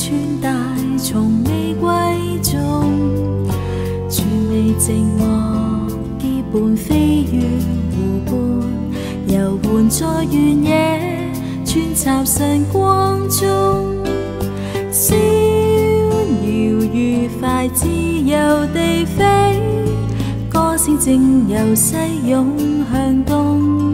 穿戴，從未貴重，全未寂寞，結伴飛越湖畔，遊玩在原野，穿插晨光中，逍遙愉快自由地飛，歌聲正由西湧向東。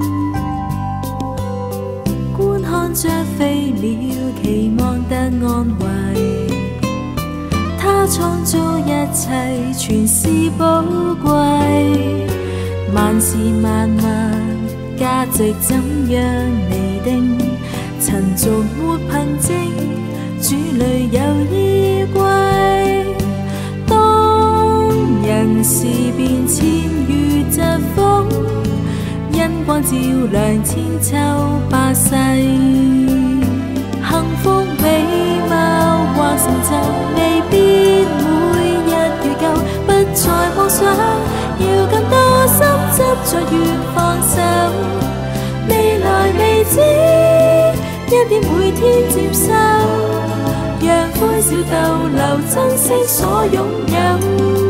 觀看着飛鳥，期望得安慰。他創造一切，全是寶貴。萬事萬物，價值怎樣釐定？塵俗沒憑證，主裏有依歸。當人事變遷與疾風，因光照亮千秋百世。幸福美貌或成就，未必每日如舊，不再妄想，要更多心執着越放手。未來未知，一點每天接受，讓歡笑逗留，珍惜所擁有。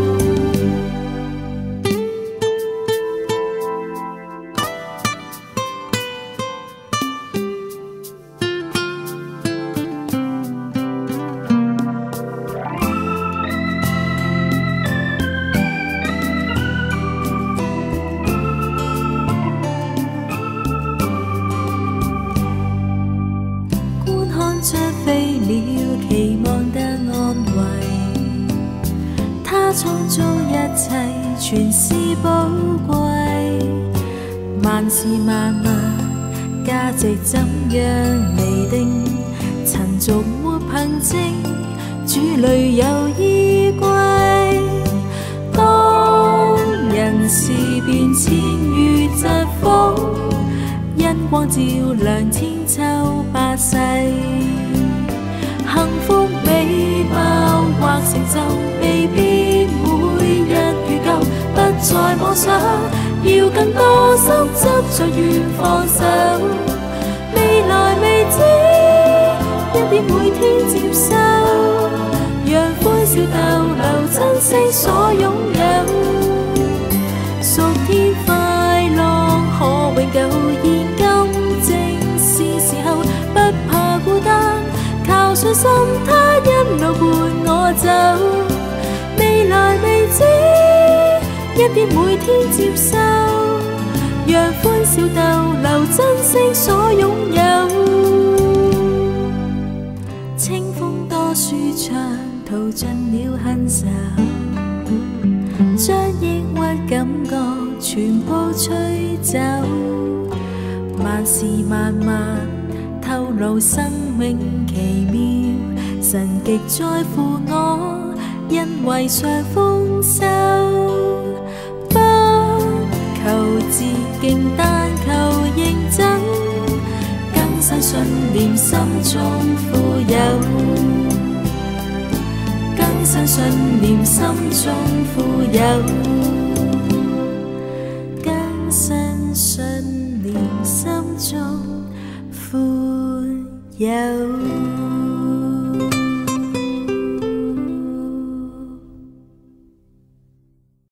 着飛鳥，期望得安慰。他創造一切，全是寶貴。萬事萬物，價值怎樣釐定？塵俗沒憑證，主裏有依歸。當人事變遷與疾風，因光照亮千秋百世。幸福美貌或成就，未必每日如舊，不再妄想，要更多心執着越放手。未來未知，一點每天接受，讓歡笑逗留，珍惜所擁有。屬天快樂可永久，現今正是時候，不怕孤單，靠信心，他一路伴我走。未來未知，一點每天接受，讓歡笑逗留，珍惜所擁有。清風多舒暢，淘盡了恨愁，將抑鬱感覺全部吹走。萬事萬物透露生命奇妙，神極在乎我，因為常豐收。不求捷徑，但求認真，更新信念心中富有，更新信念心中富有，更新信念心中富有。